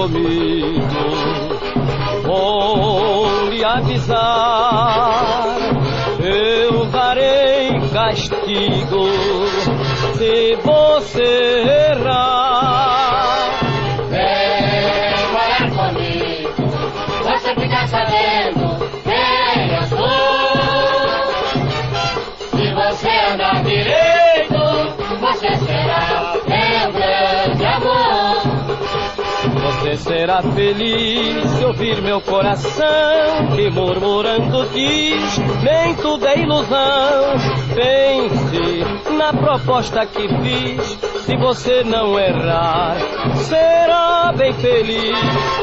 comigo. Vou lhe avisar, eu darei castigo se você errar. Vem morar comigo, você fica sabendo quem eu sou. Se você andar direito, você será meu grande amor. Você será feliz se ouvir meu coração que murmurando diz, nem tudo é ilusão. Pense na proposta que fiz, se você não errar, será bem feliz.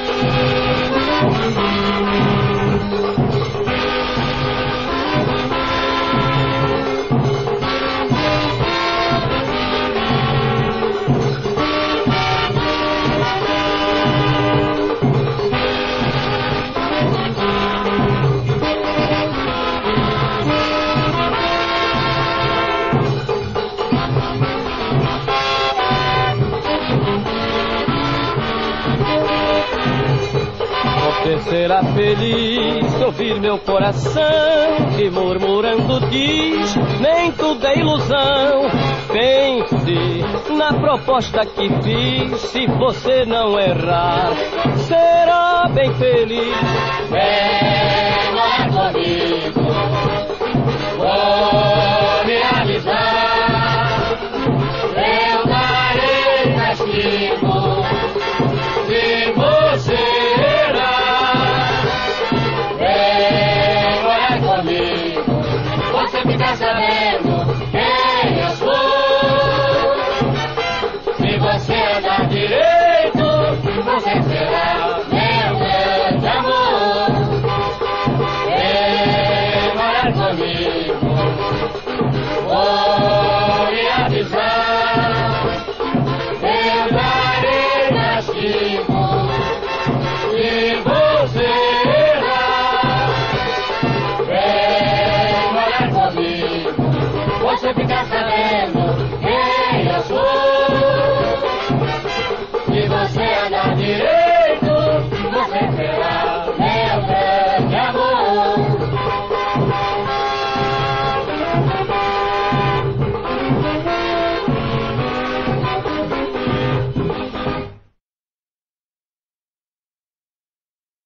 Você será feliz se ouvir meu coração que murmurando diz, nem tudo é ilusão. Pense na proposta que fiz, se você não errar, será bem feliz.